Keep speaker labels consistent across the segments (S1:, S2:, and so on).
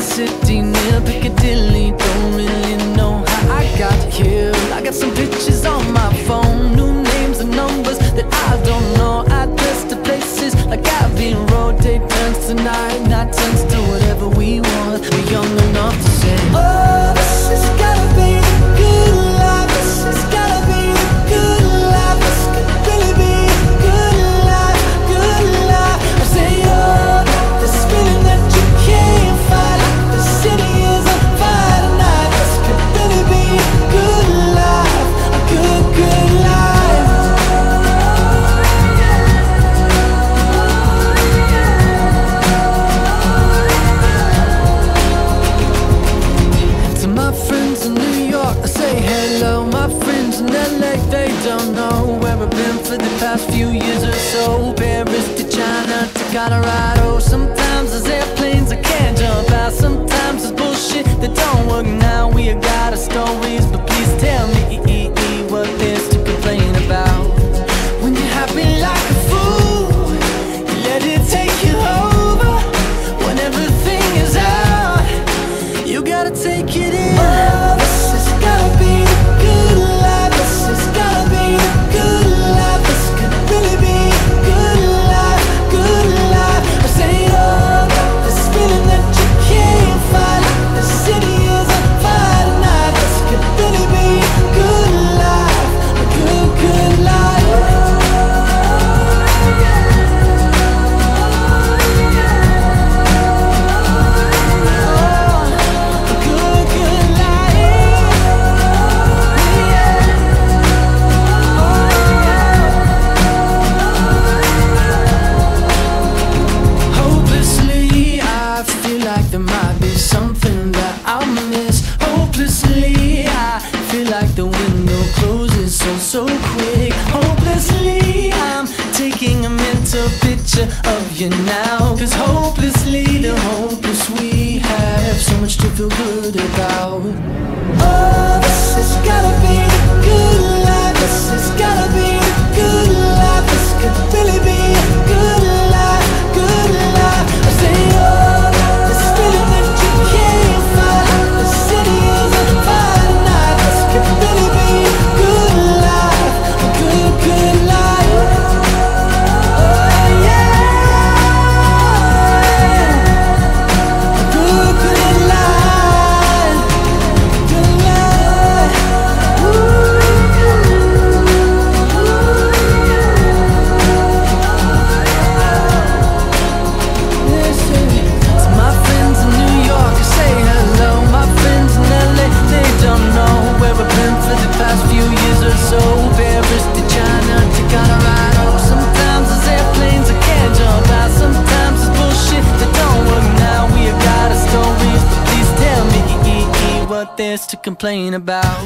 S1: city near Piccadilly. Don't really know how I got here. I got some pictures on my phone, new names and numbers that I don't know. Address to places like Abbey Road. Take turns tonight, not turns to whatever we want. We're young enough to say, oh, this has gotta be the good life. This has gotta be the good life. This could really be the good life, good life. I say, oh, this feeling that you can't fight. The city is on fire tonight. This could really be a good life, a good, good life. To my friends in New York, I say hello. My friends in LA, they don't know where I've been for the past few years or so. Paris to China to Colorado. Sometimes there's airplanes I can't jump out. Sometimes there's bullshit that don't work now. We have got our stories, but please tell me what there's to complain about. When you're happy like a fool, you let it take you over. When everything is out, you gotta take it in. Oh, this has gotta be the good life. This has gotta be the good life. This could really be a good life, good life. I say, oh, this feeling that you can't fight. The city is on fire tonight. This could really be a good life, a good, good life. Hopelessly, I feel like there might be something that I'll miss. Hopelessly, I feel like the window closes so quick. Hopelessly, I'm taking a mental picture of you now. Cause hopelessly, the hopeless we have so much to feel good about. Oh, this has gotta be the good life. This has gotta be the good life. This could really be a good life, good life. I say, oh, this feeling that you can't fight. The city is on fire tonight. This could really be a good life, a good, good life. Oh yeah, a good, good life, good life. Listen, to my friends in New York, I say hello. My friends in LA, they don't know where I've been for the past few years or so. Paris to China to Colorado. Sometimes there's airplanes I can't jump out. Sometimes there's bullshit that don't work now. We have got our stories, but please tell me what there's to complain about.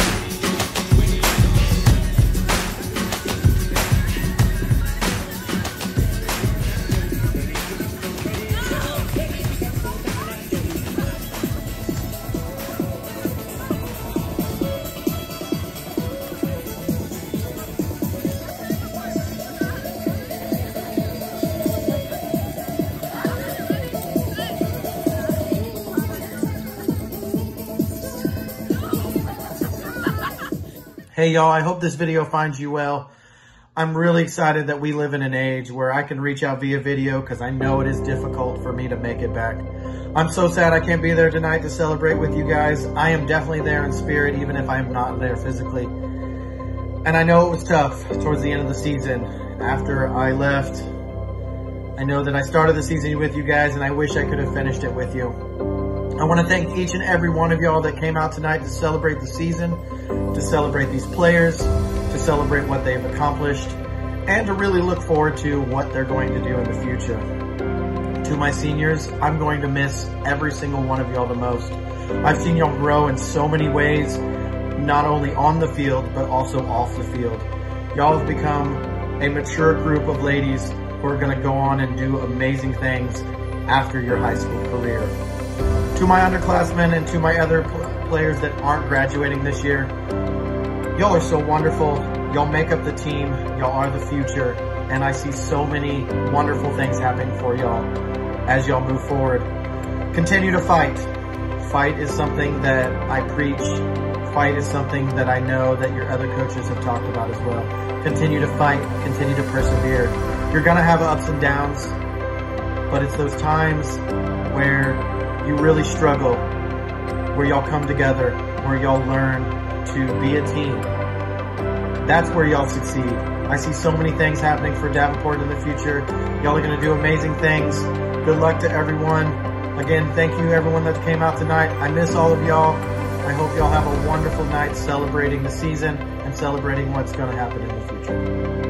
S2: Hey y'all, I hope this video finds you well. I'm really excited that we live in an age where I can reach out via video because I know it is difficult for me to make it back. I'm so sad I can't be there tonight to celebrate with you guys. I am definitely there in spirit, even if I'm not there physically. And I know it was tough towards the end of the season. After I left, I know that I started the season with you guys and I wish I could have finished it with you. I want to thank each and every one of y'all that came out tonight to celebrate the season, to celebrate these players, to celebrate what they've accomplished, and to really look forward to what they're going to do in the future. To my seniors, I'm going to miss every single one of y'all the most. I've seen y'all grow in so many ways, not only on the field, but also off the field. Y'all have become a mature group of ladies who are going to go on and do amazing things after your high school career. To my underclassmen and to my other players that aren't graduating this year, y'all are so wonderful. Y'all make up the team. Y'all are the future. And I see so many wonderful things happening for y'all as y'all move forward. Continue to fight. Fight is something that I preach. Fight is something that I know that your other coaches have talked about as well. Continue to fight, continue to persevere. You're gonna have ups and downs, but it's those times where you really struggle, where y'all come together, where y'all learn to be a team. That's where y'all succeed. I see so many things happening for Davenport in the future. Y'all are gonna do amazing things. Good luck to everyone. Again, thank you everyone that came out tonight. I miss all of y'all. I hope y'all have a wonderful night celebrating the season and celebrating what's gonna happen in the future.